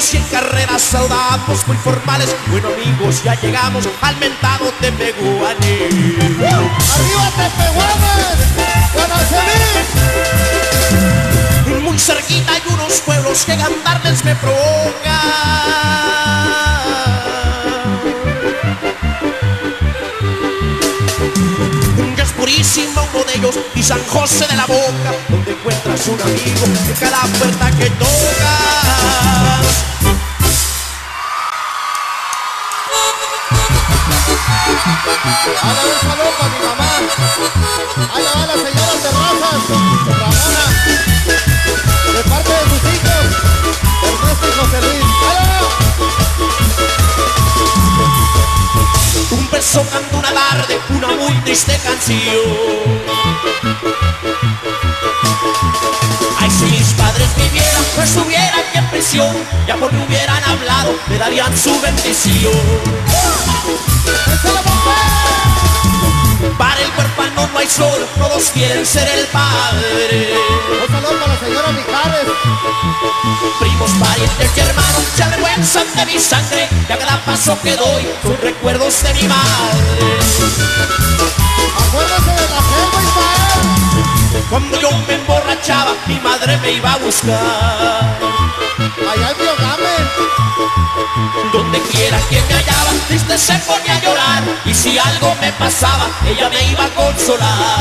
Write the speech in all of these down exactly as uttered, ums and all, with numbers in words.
y en carreras saludamos muy formales. Bueno amigos, ya llegamos al mentado Tepehuanes. ¡Arriba Tepehuanes! ¡Conocerí! Muy cerquita hay unos pueblos que cantarles me provoca. Que es purísimo uno de ellos y San José de la Boca, donde encuentras un amigo en cada puerta que tocas. Hágale un saludo para mi mamá. Ahí la va la señora Terrazas, Ramona, de parte de sus hijos, Ernesto y José Luis. ¡Hala! Un verso canta una tarde, una muy triste canción. Ay, si mis padres vivieran, pues estuvieran en prisión, ya porque hubieran hablado, me darían su bendición. Para el huérfano no hay sol, todos quieren ser el padre. Un saludo para la señora Mijares. Primos, parientes y hermanos se avergüenzan de mi sangre, y a cada paso que doy son recuerdos de mi madre. Acuérdese de la selva, Ismael. Cuando yo me emborrachaba, mi madre me iba a buscar. Allá en Biogame. Donde quiera que me hallaba, triste se ponía a llorar, y si algo me pasaba, ella me iba a consolar.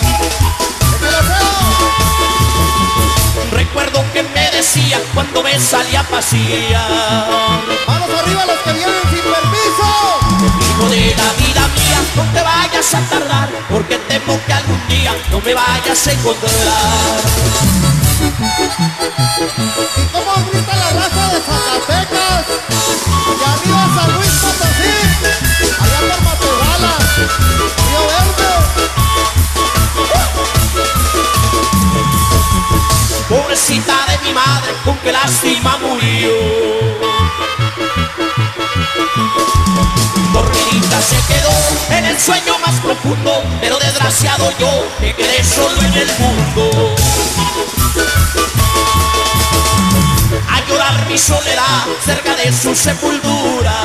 Recuerdo que me decía cuando me salía a pasear: ¡Vamos arriba los que vienen sin permiso! hijo de la vida mía, no te vayas a tardar, porque temo que algún día no me vayas a encontrar. ¿Y cómo grita la raza de Zacatecas? Y arriba San Luis Potosí, allá por Matehuala, Río Verde. Pobrecita de mi madre, con qué lástima murió. Dormidita se quedó en el sueño más profundo, pero desgraciado yo me quedé solo en el mundo. A llorar mi soledad cerca de su sepultura.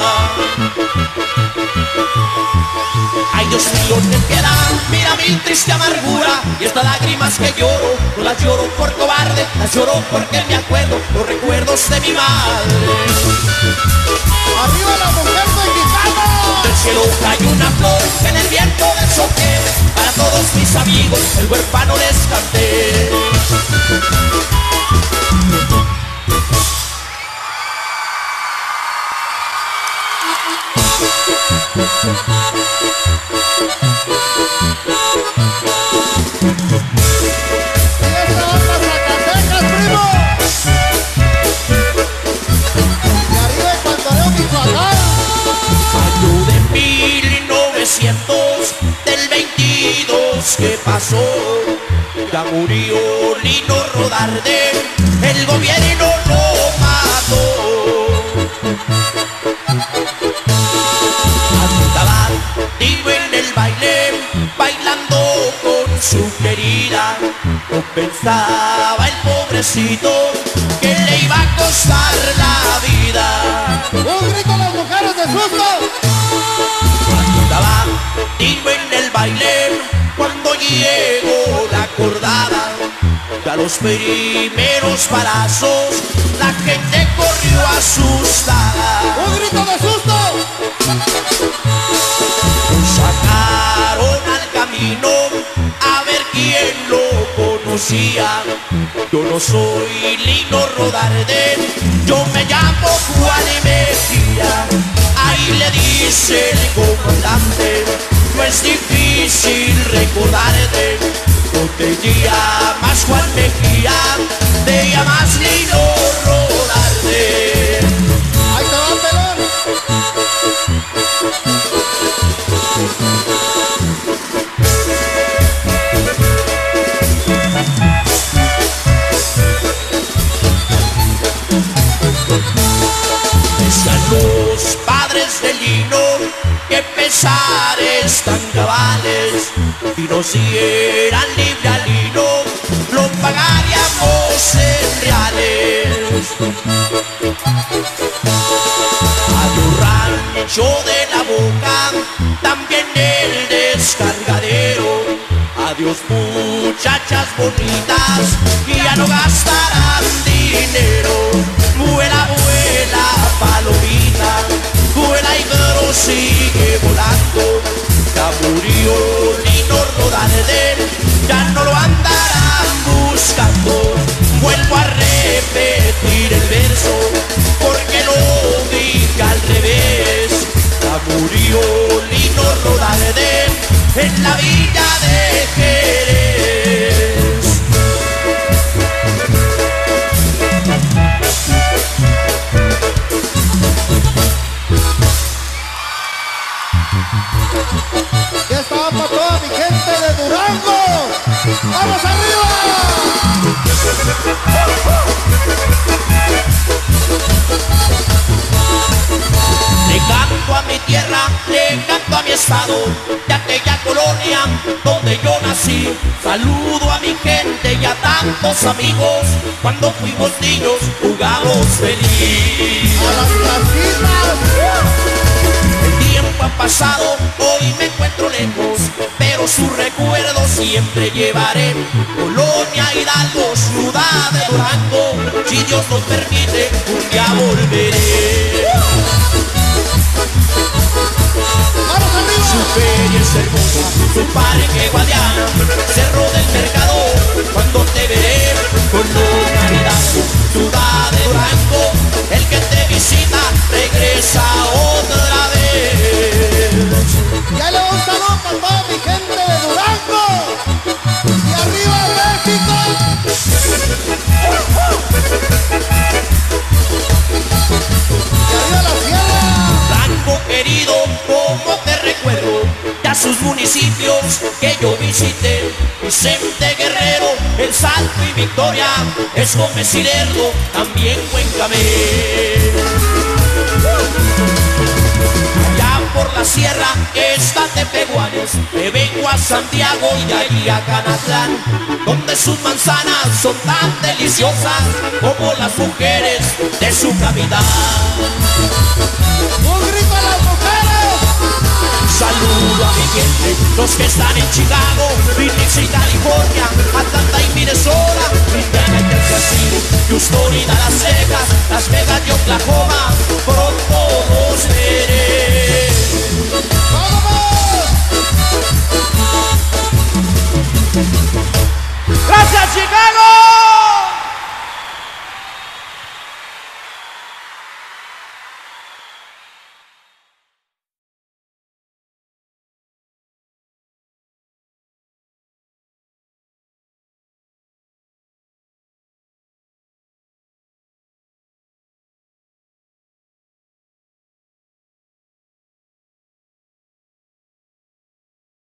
Ay Dios mío, ten piedad, mira mi triste amargura, y estas lágrimas que lloro, no las lloro por cobarde, las lloro porque me acuerdo los recuerdos de mi madre. ¡Arriba la mujer mexicana! Del cielo cayó una flor en el viento del soque, para todos mis amigos el huérfano les canté. Del veintidós que pasó, ya murió Lino Rodarte, el gobierno lo mató. Andaba Tino en el baile, bailando con su querida, no pensaba el pobrecito que le iba a costar la vida. ¡Un grito a las mujeres de susto! Andaba Tino en el baile, cuando llegó la acordada, a los primeros balazos la gente corrió asustada. ¡Un grito de susto! Sacaron al camino a ver quién lo conocía. Yo no soy Lino Rodarte, yo me llamo Juan Mejía. Ahí le dice el comandante: no es difícil recordarte, no te llamas Juan Mejía, te llamas Lino Rodarte. ¡Ahí te va, pelón! Decían los padres de Lino que pesares tan cabales, y nos dieran libre a Lino, lo pagaríamos en reales. ancho de la boca, también el descargadero. Adiós muchachas bonitas, y ya no gastarán dinero. Vuela, vuela, palomita, vuela y pero sigue volando. Ya murió Lino Rodaldén, ya no lo andarán buscando. Vuelvo a repetir el verso, porque lo dije al revés. Ya murió Lino Rodaldén en la villa de Jerez. Ya está para toda mi gente de Durango. ¡Vamos arriba! Le canto a mi tierra, le canto a mi estado, de aquella colonia donde yo nací. Saludo a mi gente y a tantos amigos, cuando fuimos niños jugamos feliz. ¡A las casitas! El tiempo ha pasado, hoy me encuentro lejos, pero su recuerdo siempre llevaré. Colonia Hidalgo, ciudad de Durango, si Dios nos permite, un día volveré. ¡Vamos arriba! Su feria es hermosa, su parque Guadiana, Cerro del Mercador, cuando te veré. Colonia Hidalgo, ciudad de Durango, el que te visita regresa otra vez. Ya le va un saludo para toda mi gente de Durango. ¡Y arriba México! ¡Y arriba la sierra! Durango querido, como te recuerdo, ya sus municipios que yo visité. Vicente Guerrero, El Salto y Victoria, es Gómez y Lerdo, también Cuencamé. Allá por la sierra está Tepehuanes, me vengo a Santiago y de allí a Canatlán, donde sus manzanas son tan deliciosas como las mujeres de su capital. ¡Un grito a las mujeres! Saludo a mi gente, los que están en Chicago, Phoenix y California, Atlanta y Minnesota, Indiana y Texas City, Houston y Dallas, Texas, Las Vegas y Oklahoma, pronto los veré. ¡Vámonos! ¡Gracias, Chicago!